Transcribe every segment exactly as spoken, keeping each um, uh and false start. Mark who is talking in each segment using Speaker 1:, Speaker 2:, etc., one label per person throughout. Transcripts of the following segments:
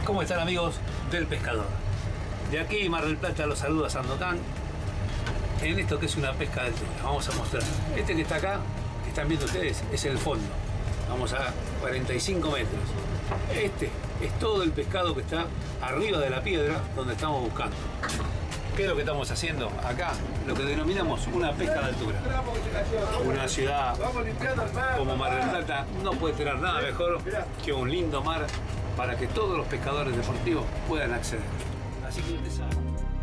Speaker 1: ¿Cómo están, amigos del pescador? De aquí, Mar del Plata, los saluda Sandokan en esto que es una pesca de altura. Vamos a mostrar. Este que está acá, que están viendo ustedes, es el fondo. Vamos a cuarenta y cinco metros. Este es todo el pescado que está arriba de la piedra donde estamos buscando. ¿Qué es lo que estamos haciendo acá? Lo que denominamos una pesca de altura. Una ciudad como Mar del Plata no puede tener nada mejor que un lindo mar para que todos los pescadores deportivos puedan acceder. Así que empezamos.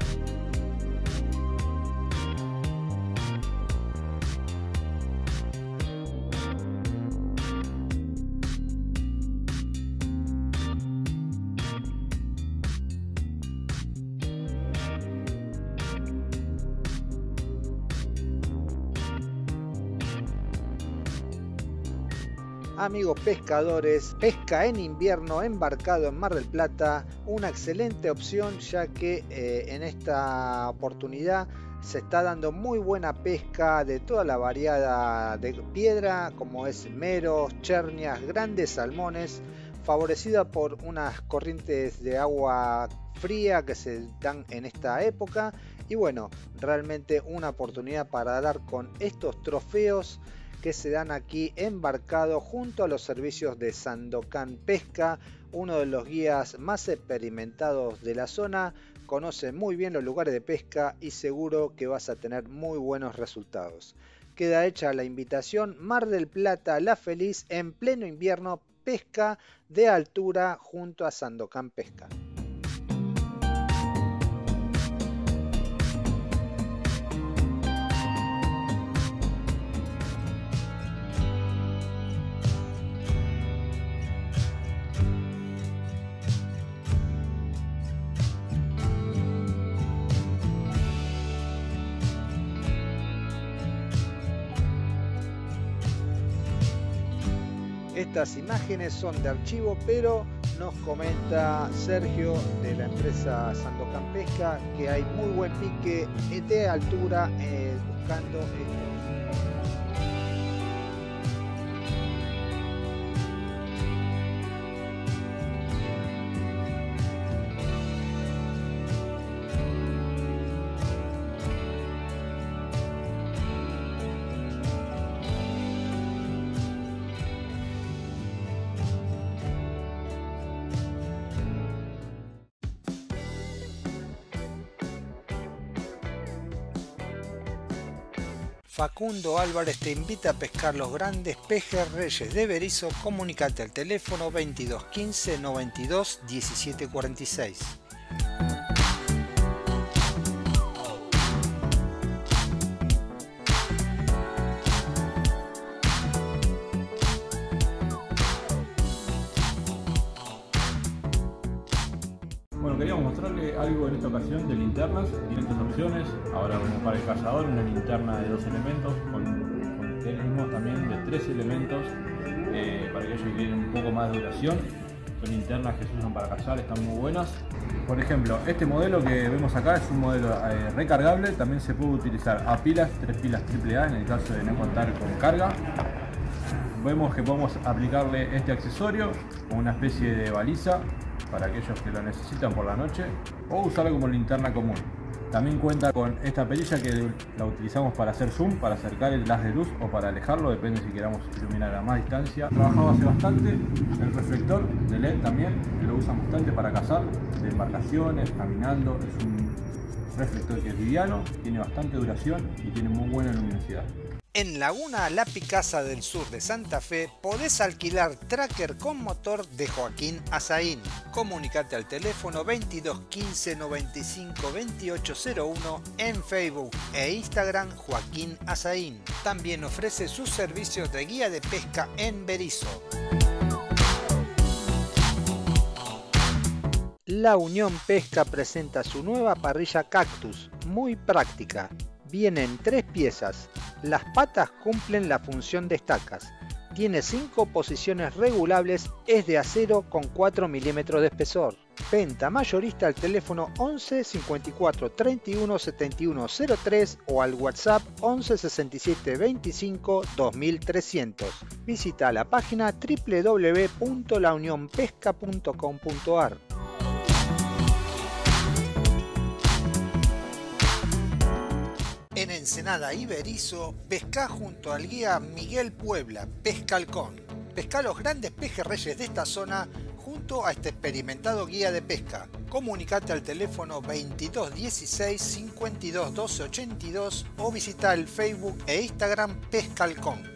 Speaker 2: Amigos pescadores, pesca en invierno embarcado en Mar del Plata, una excelente opción ya que eh, en esta oportunidad se está dando muy buena pesca de toda la variedad de piedra como es meros, chernias, grandes salmones, favorecida por unas corrientes de agua fría que se dan en esta época y bueno, realmente una oportunidad para dar con estos trofeos que se dan aquí embarcado junto a los servicios de Sandokan Pesca, uno de los guías más experimentados de la zona, conoce muy bien los lugares de pesca y seguro que vas a tener muy buenos resultados. Queda hecha la invitación, Mar del Plata La Feliz en pleno invierno, pesca de altura junto a Sandokan Pesca. Estas imágenes son de archivo, pero nos comenta Sergio de la empresa Sandokan Pesca que hay muy buen pique de altura eh, buscando estos. Facundo Álvarez te invita a pescar los grandes pejes reyes de Berisso. Comunicate al teléfono veintidós quince noventa y dos diecisiete cuarenta y seis.
Speaker 3: Bueno, queríamos mostrarle algo en esta ocasión de linternas, diferentes opciones. Ahora como para el cazador, una linterna de dos elementos, con, con tenemos también de tres elementos, eh, para aquellos que quieren un poco más de duración. Son linternas que se usan para cazar, están muy buenas. Por ejemplo, este modelo que vemos acá es un modelo eh, recargable, también se puede utilizar a pilas, tres pilas triple A en el caso de no contar con carga. Vemos que podemos aplicarle este accesorio como una especie de baliza para aquellos que lo necesitan por la noche o usarlo como linterna común. También cuenta con esta perilla que la utilizamos para hacer zoom, para acercar el haz de luz o para alejarlo, depende si queramos iluminar a más distancia. Trabajado hace bastante, el reflector de L E D también, que lo usan bastante para cazar, de embarcaciones, caminando. Es un reflector que es liviano, tiene bastante duración y tiene muy buena luminosidad.
Speaker 2: En Laguna La Picasa del sur de Santa Fe podés alquilar tracker con motor de Joaquín Azaín. Comunicate al teléfono veintidós quince noventa y cinco veintiocho cero uno en Facebook e Instagram Joaquín Azaín. También ofrece sus servicios de guía de pesca en Berisso. La Unión Pesca presenta su nueva parrilla Cactus, muy práctica. Viene en tres piezas. Las patas cumplen la función de estacas. Tiene cinco posiciones regulables, es de acero con cuatro milímetros de espesor. Venta mayorista al teléfono once cincuenta y cuatro treinta y uno setenta y uno cero tres o al WhatsApp once sesenta y siete veinticinco dos mil trescientos. Visita la página doble u doble u doble u punto la unión pesca punto com punto ar. Ensenada y Berizo, pescá junto al guía Miguel Puebla, Pescalcón. Pescá los grandes pejerreyes de esta zona junto a este experimentado guía de pesca. Comunicate al teléfono veintidós dieciséis cincuenta y dos doce ochenta y dos o visita el Facebook e Instagram Pescalcón.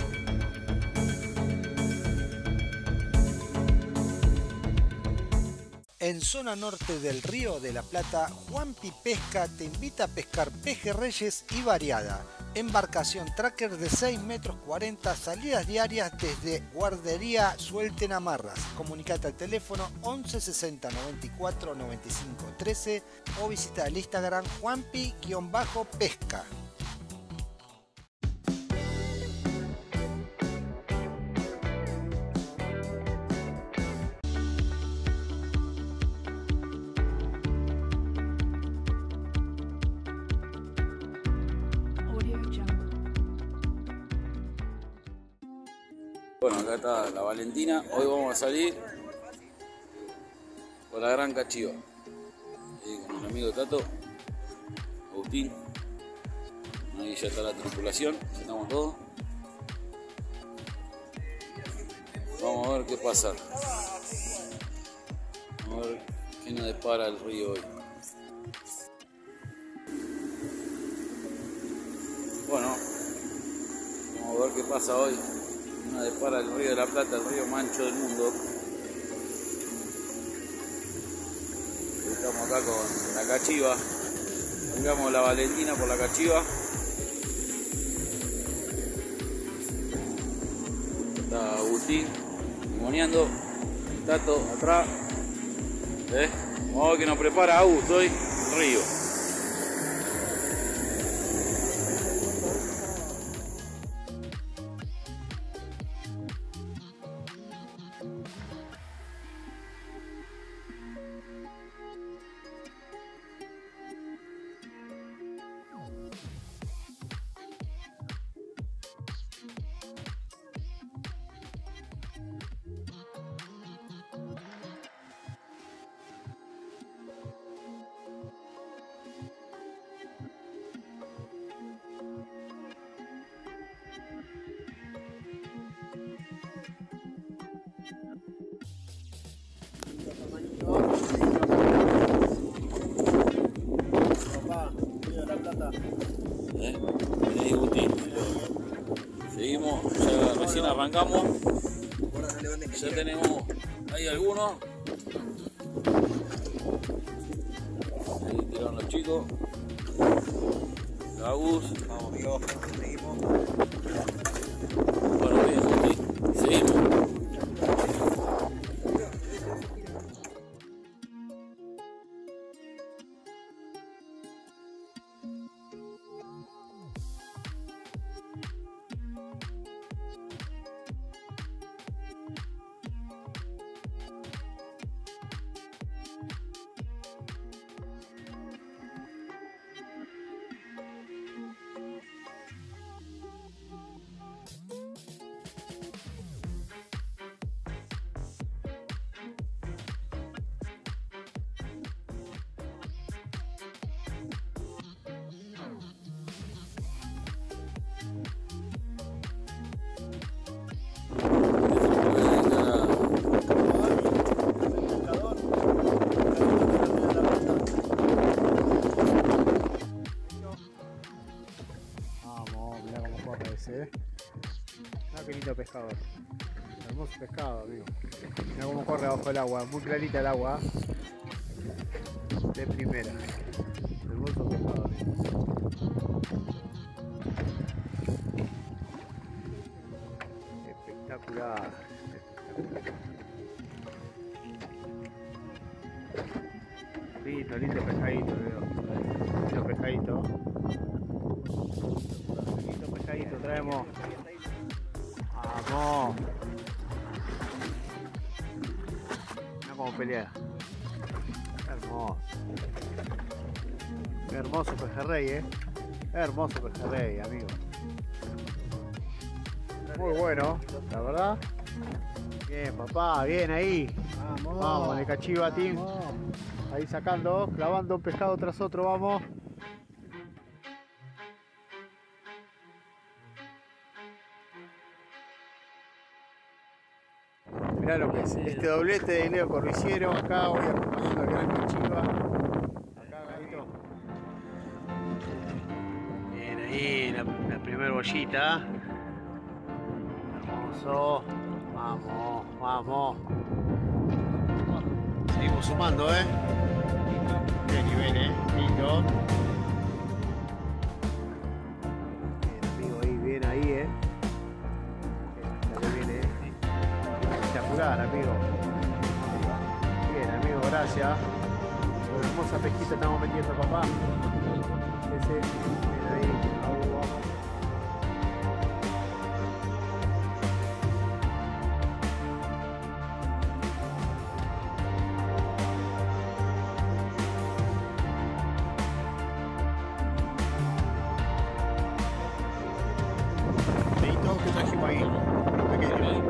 Speaker 2: En zona norte del Río de la Plata, Juanpi Pesca te invita a pescar pejerreyes y variada. Embarcación tracker de seis metros cuarenta, salidas diarias desde Guardería Suelten Amarras. Comunicate al teléfono once sesenta noventa y cuatro noventa y cinco trece o visita el Instagram Juanpi-pesca.
Speaker 4: Bueno, acá está la Valentina. Hoy vamos a salir por la Gran Cachiva. Ahí con mi amigo Tato, Agustín. Ahí ya está la tripulación, ya estamos todos. Vamos a ver qué pasa. Vamos a ver qué nos depara el río hoy. Bueno, vamos a ver qué pasa hoy. Nos depara el río de la Plata, el río mancho del mundo. Estamos acá con la Cachiva. Pongamos la Valentina por la Cachiva. Está Agustín limoneando, Tato atrás. ¿Eh? Vamos a ver que nos prepara Augusto hoy, río. ¿Eh? Ahí, Guti. Seguimos, ya recién arrancamos. Ya tenemos ahí algunos. Ahí tiraron los chicos. La bus. Vamos, amigos, seguimos. Bueno, bien, Guti. Seguimos.
Speaker 5: Ah, qué lindo pescador. Hermoso pescado, amigo. Mira cómo corre abajo el agua, muy clarita el agua. De primera. Hermoso pescado, amigo. Espectacular. Lindo, lindo pescadito, veo. Lindo pescadito. Lindo pescadito, traemos. Vamos. Mira cómo pelea. Hermoso. Hermoso pejerrey, eh. Hermoso pejerrey, amigo. Muy bueno, la verdad. Bien, papá, bien ahí. Vamos, vamos, de Cachiva Team. Ahí sacando, clavando un pescado tras otro, vamos. Mirá lo que es este doblete de Leo Corviciero. Acá voy acompañando al gran Cachiva. Acá, Gabito. Bien, ahí la, la primer bollita. Hermoso. Vamos, vamos. Seguimos sumando, eh. Qué nivel, eh. Lindo. Bien, amigo, ahí, bien ahí, eh. Bien, bien, eh. Espectacular, amigo. Bien, amigo, gracias. Una hermosa pesquita estamos metiendo, papá. Ese, bien ahí. Vamos, vamos. ¿Qué trajimos ahí? Pequeño.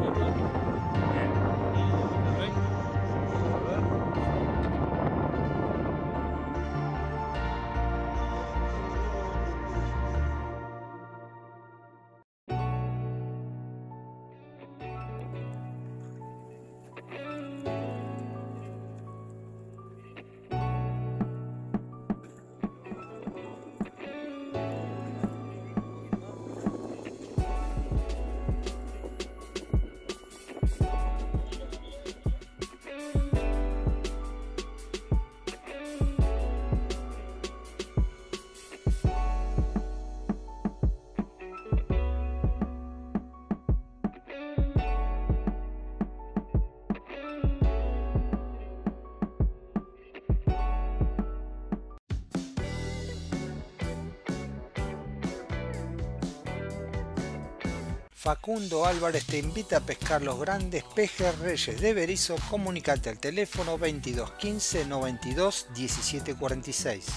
Speaker 2: Facundo Álvarez te invita a pescar los grandes pejerreyes de Berisso. Comunicate al teléfono veintidós quince noventa y dos diecisiete cuarenta y seis.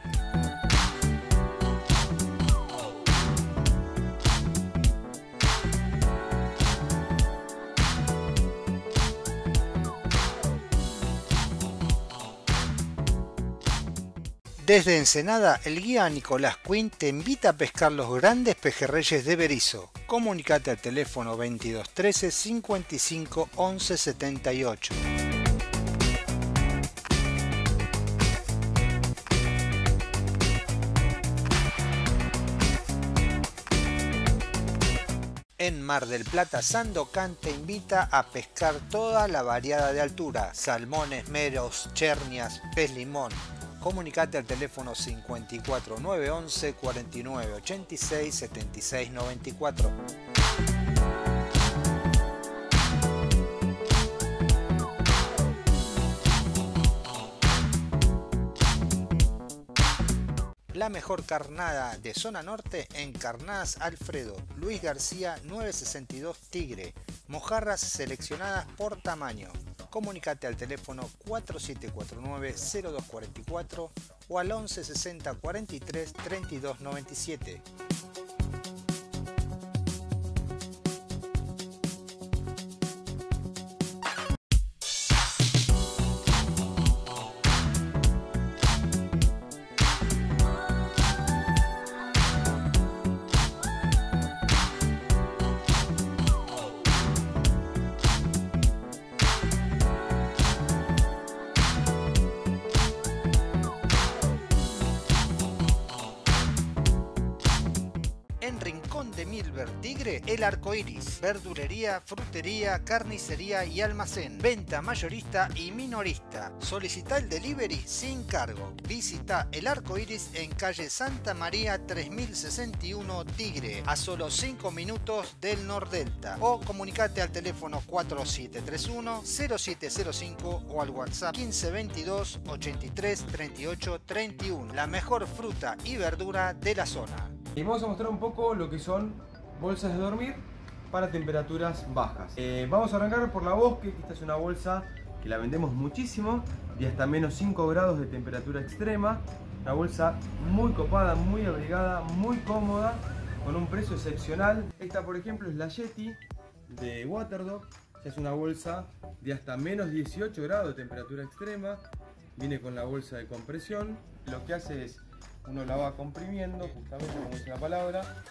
Speaker 2: Desde Ensenada, el guía Nicolás Quinn te invita a pescar los grandes pejerreyes de Berisso. Comunicate al teléfono veintidós trece cincuenta y cinco once setenta y ocho. En Mar del Plata, Sandocan te invita a pescar toda la variedad de altura: salmones, meros, chernias, pez limón. Comunicate al teléfono cincuenta y cuatro nueve once cuarenta y nueve ochenta y seis setenta y seis noventa y cuatro. La mejor carnada de zona norte en Carnadas Alfredo, Luis García novecientos sesenta y dos Tigre. Mojarras seleccionadas por tamaño. Comunicate al teléfono cuatro siete cuatro nueve cero dos cuatro cuatro o al once sesenta cuarenta y tres treinta y dos noventa y siete. En Rincón de Milver Tigre, El Arco Iris, verdulería, frutería, carnicería y almacén, venta mayorista y minorista. Solicita el delivery sin cargo. Visita El Arco Iris en calle Santa María tres mil sesenta y uno Tigre, a solo cinco minutos del Nordelta, o comunicate al teléfono cuatro siete tres uno cero siete cero cinco o al WhatsApp quince veintidós ochenta y tres treinta y ocho treinta y uno. La mejor fruta y verdura de la zona.
Speaker 6: Y vamos a mostrar un poco lo que son bolsas de dormir para temperaturas bajas. Eh, vamos a arrancar por la Bosque, que esta es una bolsa que la vendemos muchísimo, de hasta menos cinco grados de temperatura extrema. Una bolsa muy copada, muy abrigada, muy cómoda, con un precio excepcional. Esta, por ejemplo, es la Yeti de Waterdog. Es una bolsa de hasta menos dieciocho grados de temperatura extrema. Viene con la bolsa de compresión. Lo que hace es, uno la va comprimiendo, justamente como dice la palabra,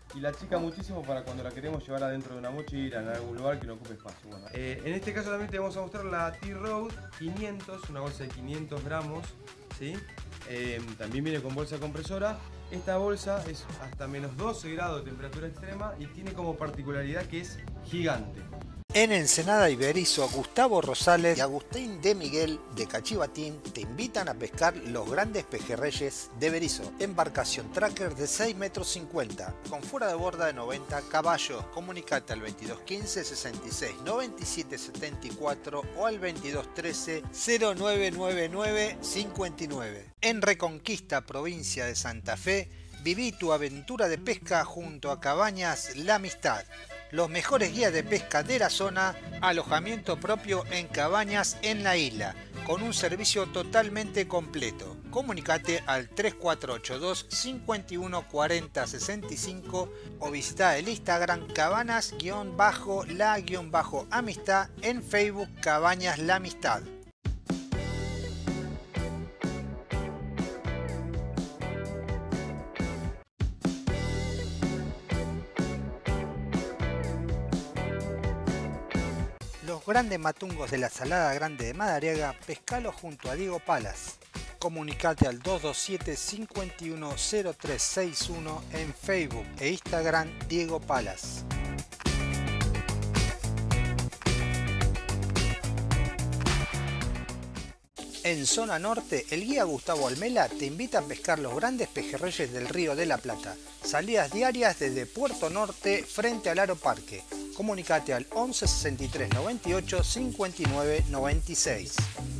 Speaker 6: y la achica muchísimo para cuando la queremos llevar adentro de una mochila, en algún lugar que no ocupe espacio. Bueno, eh, en este caso también te vamos a mostrar la T-Road quinientos, una bolsa de quinientos gramos, ¿sí? Eh, también viene con bolsa compresora. Esta bolsa es hasta menos doce grados de temperatura extrema y tiene como particularidad que es gigante.
Speaker 2: En Ensenada y Berisso, Gustavo Rosales y Agustín de Miguel de Cachivatín te invitan a pescar los grandes pejerreyes de Berisso. Embarcación tracker de seis metros cincuenta, con fuera de borda de noventa caballos. Comunicate al veintidós quince sesenta y seis noventa y siete setenta y cuatro o al veintidós trece cero nueve nueve nueve cincuenta y nueve. En Reconquista, provincia de Santa Fe, viví tu aventura de pesca junto a Cabañas La Amistad. Los mejores guías de pesca de la zona, alojamiento propio en cabañas en la isla, con un servicio totalmente completo. Comunicate al tres cuatro ocho dos cinco uno cuatro cero sesenta y cinco o visita el Instagram cabanas-la-amistad, en Facebook Cabañas La Amistad. Los grandes matungos de la Salada Grande de Madariaga, pescalo junto a Diego Palas. Comunicate al dos dos siete cinco uno cero tres seis uno en Facebook e Instagram Diego Palas. En zona norte, el guía Gustavo Almela te invita a pescar los grandes pejerreyes del Río de la Plata. Salidas diarias desde Puerto Norte frente al Aro Parque. Comunicate al once sesenta y tres noventa y ocho cincuenta y nueve noventa y seis.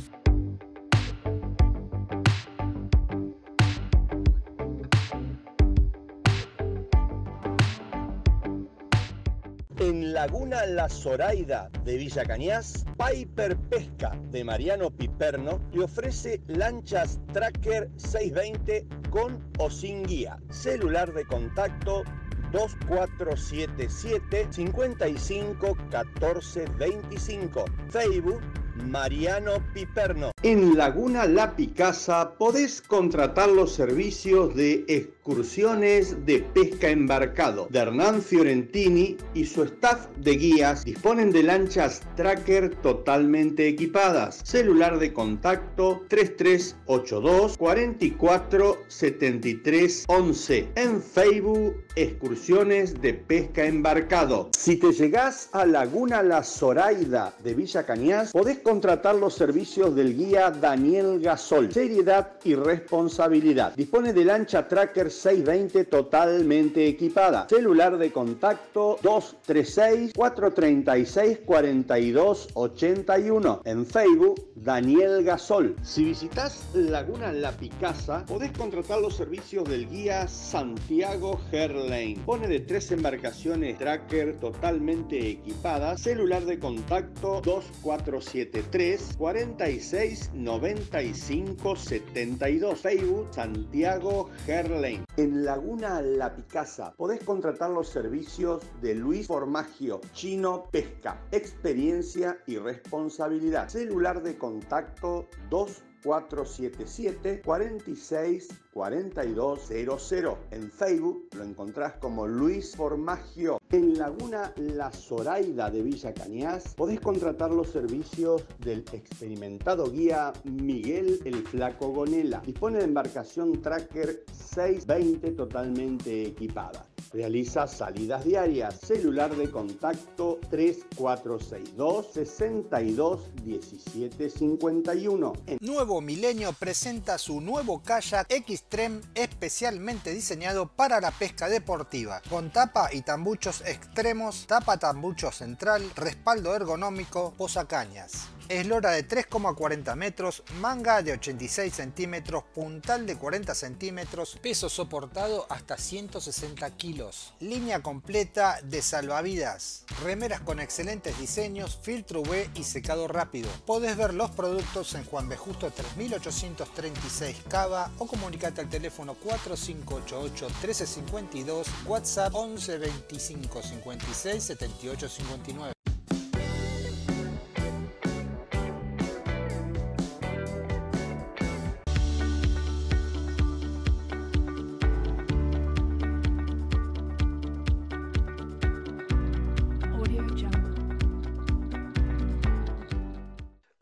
Speaker 7: En Laguna La Zoraida de Villa Cañas, Piper Pesca de Mariano Piperno te ofrece lanchas Tracker seiscientos veinte con o sin guía. Celular de contacto dos cuatro siete siete cinco cinco uno cuatro dos cinco. Facebook Mariano Piperno. En Laguna La Picasa podés contratar los servicios de excursiones de pesca embarcado de Hernán Fiorentini y su staff de guías. Disponen de lanchas Tracker totalmente equipadas. Celular de contacto tres tres ocho dos cuatro cuatro siete tres once. En Facebook Excursiones de Pesca Embarcado. Si te llegás a Laguna La Zoraida de Villa Cañas, podés contratar los servicios del guía Daniel Gasol. Seriedad y responsabilidad. Dispone de lancha Tracker seiscientos veinte totalmente equipada. Celular de contacto dos tres seis cuatro tres seis cuatro dos ocho uno. En Facebook Daniel Gasol. Si visitas Laguna La Picasa, podés contratar los servicios del guía Santiago Herlane. Pone de tres embarcaciones Tracker totalmente equipadas. Celular de contacto dos cuatro siete tres cuatro seis nueve cinco siete dos. Facebook Santiago Herlane. En Laguna La Picasa podés contratar los servicios de Luis Formaggio Chino Pesca. Experiencia y responsabilidad. Celular de contacto dos cuatro siete siete cuatro seis cuatro dos cero cero. En Facebook lo encontrás como Luis Formaggio. En Laguna La Zoraida de Villa Cañas podés contratar los servicios del experimentado guía Miguel el Flaco Gonela. Dispone de embarcación Tracker seiscientos veinte totalmente equipada. Realiza salidas diarias. Celular de contacto tres cuatro seis dos seis dos uno siete cinco uno. En
Speaker 2: Nuevo Milenio presenta su nuevo kayak X-Treme especialmente diseñado para la pesca deportiva, con tapa y tambuchos extremos, tapa tambucho central, respaldo ergonómico, posacañas. Eslora de tres coma cuarenta metros, manga de ochenta y seis centímetros, puntal de cuarenta centímetros, peso soportado hasta ciento sesenta kilos. Línea completa de salvavidas, remeras con excelentes diseños, filtro U V y secado rápido. Podés ver los productos en Juan B. Justo tres mil ochocientos treinta y seis Cava o comunicate al teléfono cuatro cinco ocho ocho uno tres cinco dos, WhatsApp once veinticinco cincuenta y seis setenta y ocho cincuenta y nueve.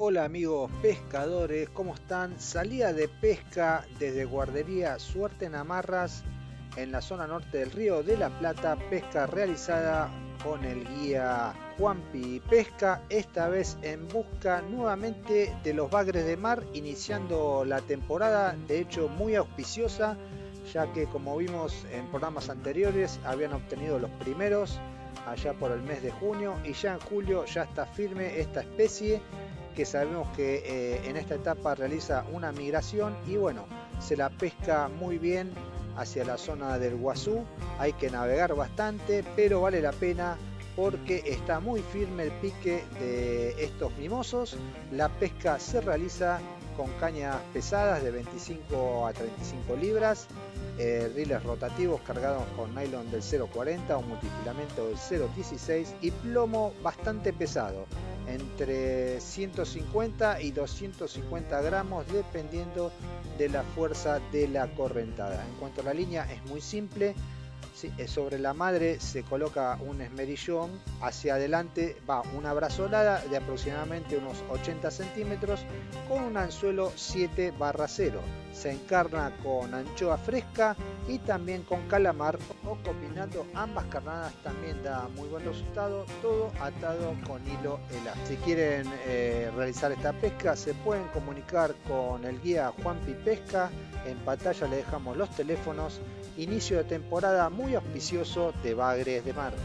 Speaker 2: Hola amigos pescadores, ¿cómo están? Salida de pesca desde guardería Suerte en Amarras en la zona norte del Río de la Plata, pesca realizada con el guía Juanpi Pesca, esta vez en busca nuevamente de los bagres de mar, iniciando la temporada, de hecho muy auspiciosa, ya que como vimos en programas anteriores habían obtenido los primeros allá por el mes de junio y ya en julio ya está firme esta especie que sabemos que eh, en esta etapa realiza una migración y bueno, se la pesca muy bien hacia la zona del Guazú. Hay que navegar bastante, pero vale la pena porque está muy firme el pique de estos mimosos. La pesca se realiza con cañas pesadas de veinticinco a treinta y cinco libras, eh, riles rotativos cargados con nylon del cero cuarenta o multifilamento del cero dieciséis y plomo bastante pesado, entre ciento cincuenta y doscientos cincuenta gramos dependiendo de la fuerza de la correntada. En cuanto a la línea, es muy simple. Sí, sobre la madre se coloca un esmerillón, hacia adelante va una brazolada de aproximadamente unos ochenta centímetros con un anzuelo siete barra cero. Se encarna con anchoa fresca y también con calamar, o combinando ambas carnadas también da muy buen resultado, todo atado con hilo elástico. Si quieren eh, realizar esta pesca se pueden comunicar con el guía Juanpi Pesca, en pantalla le dejamos los teléfonos. Inicio de temporada muy auspicioso de bagres de mar.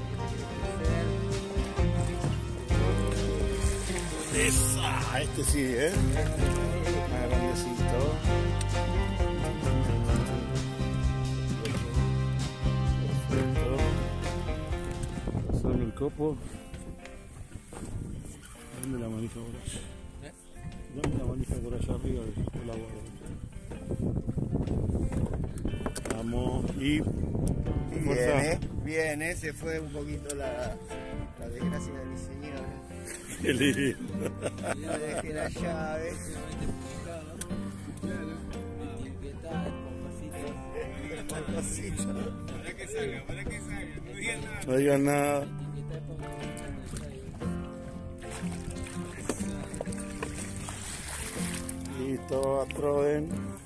Speaker 8: Esa, este sí, ¿eh? Más grandecito. Perfecto. Solo el copo. Dame la manija por allá. Dame la manija por allá arriba del agua. Vamos y
Speaker 5: viene, viene, se fue un poquito la, la desgracia de mi señora.
Speaker 8: Qué lindo.
Speaker 5: Le dejé la llave.
Speaker 8: Para que salga, para que salga, no digan nada. No digan nada. Listo, atroden.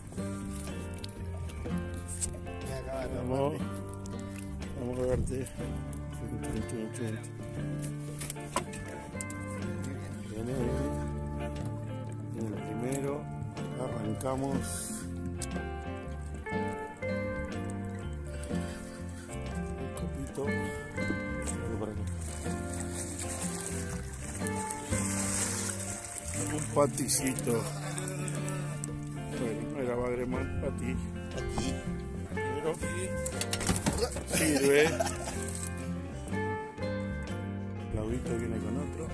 Speaker 8: Vamos, vamos a verte. Viene, viene el primero, arrancamos. El copito, para acá. Un paticito. Bueno, no era bagre mal, pati. Pati. Pero sirve. Claudito viene con otro.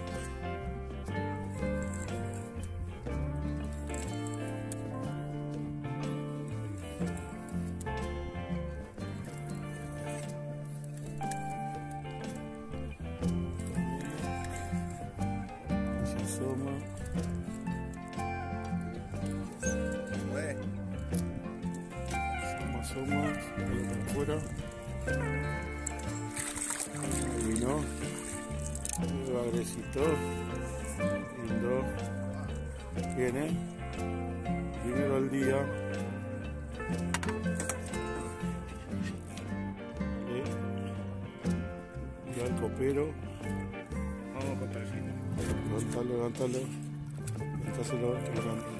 Speaker 8: Se asoma. Asoma, ahí para afuera. Ahí vino. El bagrecito. Lindo. Viene. Primero al día. Vale. Ya el copero. Vamos con tresito. Levántalo, levántalo. Levantáselo, que levante.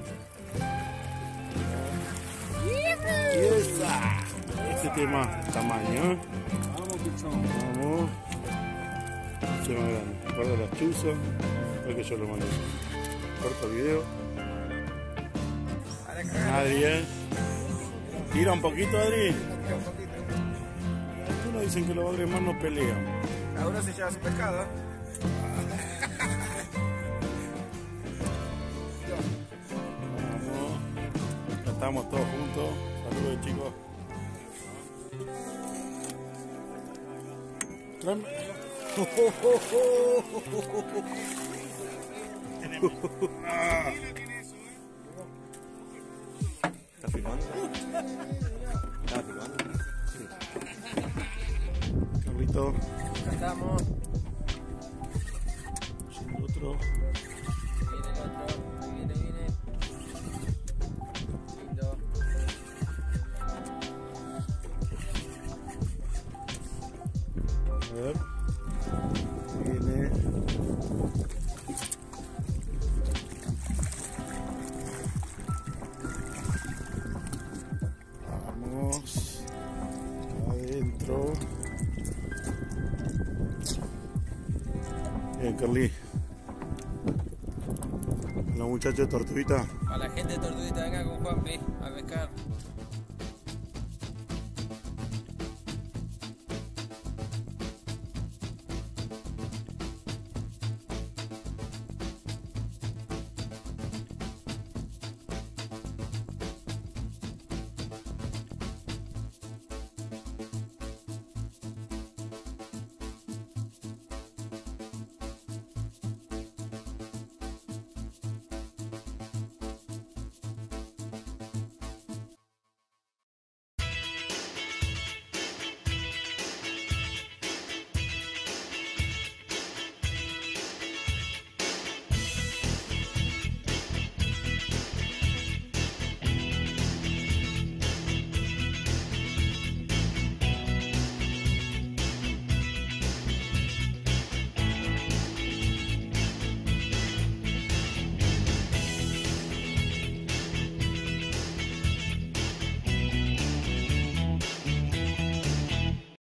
Speaker 8: Y esa. Este tema tamaño, ¿eh?
Speaker 1: Vamos, pichón.
Speaker 8: Vamos. Este más grande. Guarda las chuzas. Es que yo lo manejo. Corto el video. Adri, tira un poquito, Adri. Algunos dicen que los bagres más no pelean.
Speaker 6: Ahora se lleva su pescado.
Speaker 8: Vamos. Ya estamos todos juntos. Saludos, chicos. Tráeme. Ah.
Speaker 5: ¿Estás filmando? ¿Estás filmando?
Speaker 8: Sí. Carlito.
Speaker 5: Acá estamos.
Speaker 8: Haciendo otro.
Speaker 5: Viene el otro.
Speaker 8: Carly. Los muchachos de Tortuguita.
Speaker 9: A la gente de Tortuguita, venga con Juanpi a pescar.